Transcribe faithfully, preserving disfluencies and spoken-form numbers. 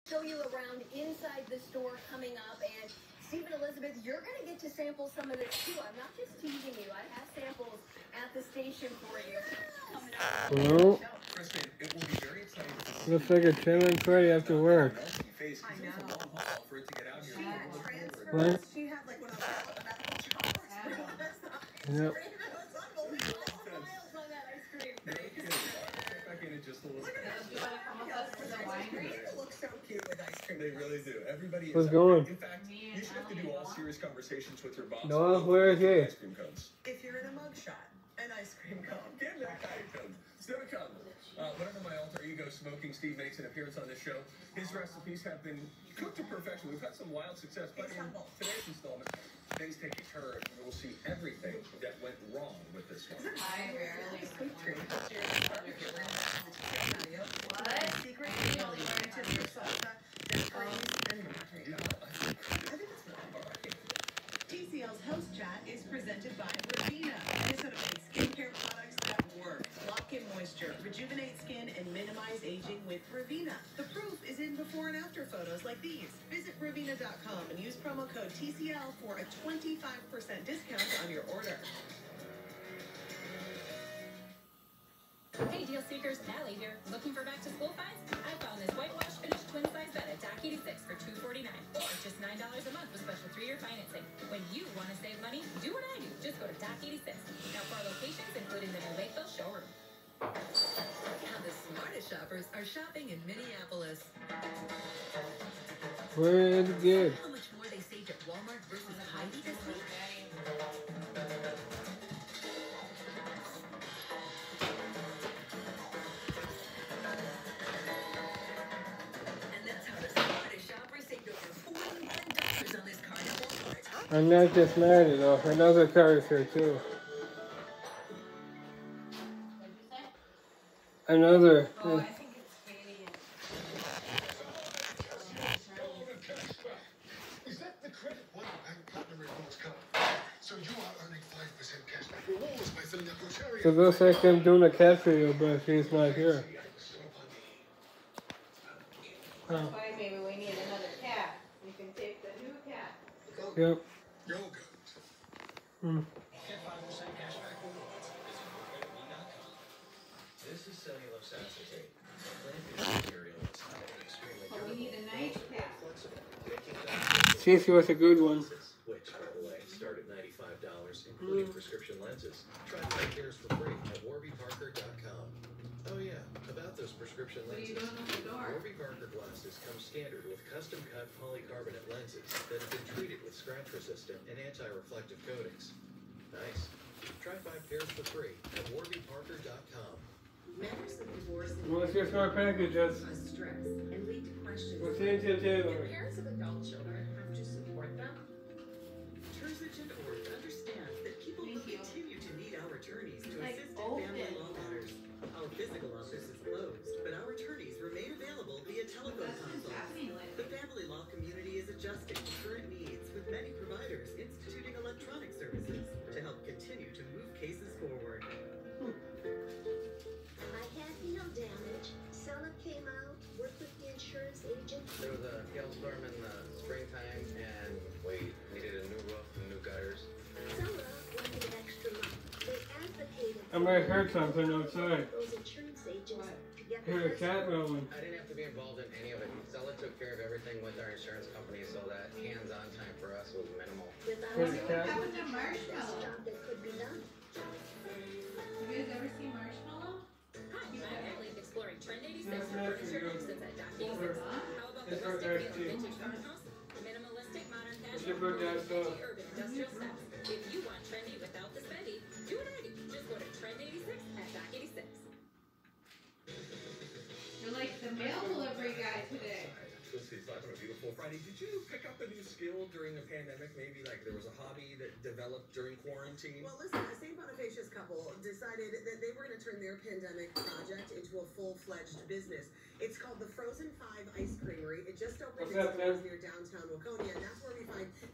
show you around inside the store coming up. And Stephen, Elizabeth, you're going to get to sample some of this too. I'm not just teasing you. I have samples at the station for you. Well, looks like a chilling Freddy after work. I know. What? She had like one of those. Yep. They really do. Everybody What's is going? In fact, you should have to do all serious conversations with your boss. No, where is he? Ice cream cones. If you're in a mugshot, an ice cream cone. Get that guy cones. Still a cone. Uh, whenever my alter ego Smoking Steve makes an appearance on this show, his recipes have been cooked to perfection. We've had some wild success, but in today's installment, things take a turn, and we'll see everything that went wrong with this one. I rarely Sweet treat. What? Secret really to your salsa. T C L's Host Chat is presented by Ravina, Minnesota-based skincare products that work. Lock in moisture, rejuvenate skin, and minimize aging with Ravina. The proof is in before and after photos like these. Visit Ravina dot com and use promo code T C L for a twenty-five percent discount on your order. Hey, deal seekers, Allie here. Looking for back to school finds? I found this whitewash finished twin size bed at Dock eighty-six for two forty-nine, or just nine dollars a month with special three-year financing. When you want to save money, do what I do. Just go to Dock eighty-six. Now for our locations, including the new Lakeville showroom. Now the smartest shoppers are shopping in Minneapolis. Where is it good? How much more they saved at Walmart versus Heidi this week? I'm not just mad at all. Another car is here too. Another. Oh, I think it's Katie. Is that the credit one bank partner rewards card? So you are earning five percent cashback rewards by filling up your cherry. It looks like I'm doing a cat video, but she's not here. That's why maybe we need another cat. We can take the new cat. Yep. Yogurt. Hmm. Get five percent cashback rewards. Visit credit me dot com. This is cellulose acetate. Plant-based material that's highly extremely But we need a nice cat. Cece was a good one. Which, by the way, start at ninety-five dollars, including prescription lenses. Try five pairs for free at warby parker dot com. Oh yeah, about those prescription What are you lenses. doing with the door? Warby Parker glasses come standard with custom-cut polycarbonate lenses that have been treated with scratch-resistant and anti-reflective coatings. Nice. Try five pairs for free at warby parker dot com. Matters of divorce and What's your smart packages? cause stress and lead to questions. What's in The Taylor? parents of adult children have to support them. Terzic and Orth understand that people will Thank you. continue to need our attorneys to Like assist in open. family law matters. Our physical office is closed, but our attorneys remain available via telephone That's what's consults. happening The lately. family law community is adjusting to current needs, with many providers instituting electronic services to help continue to move cases forward. I had hail damage. Seller came out, worked with the insurance agent. There was a hailstorm in the springtime, and we needed a new roof and new gutters. Seller wanted an extra month. They advocated I might have heard something outside. those insurance agents to get Heard a cat rolling. I didn't have to be involved in any of it. Stella took care of everything with our insurance company, so that hands-on time for us was minimal. without Heard a cat. the Happened to best Marshmallow. job that could be done. You guys ever see Marshmallow? Hi, I'm Allie, exploring Trend eighty-six That's for nice furniture for you. options at Dock eighty-six. Huh? How about the It's for rustic Dark feel of Tea. vintage farmhouse? Minimalistic modern It's casual, your birthday, I saw. trendy urban industrial styles. If you want trendy without the spendy, do what I do. Just go to Trend eighty-six at Dock eighty-six. You're like the mail delivery guy today. This is like on a beautiful Friday. Did you pick up a new skill during the pandemic? Maybe like there was a hobby that developed during quarantine? Well, listen, a Saint Bonifacius couple decided that they were going to turn their pandemic project into a full-fledged business. It's called the Frozen Five Ice Creamery. It just opened What's in up, man? stores near downtown Waconia, and that's where we find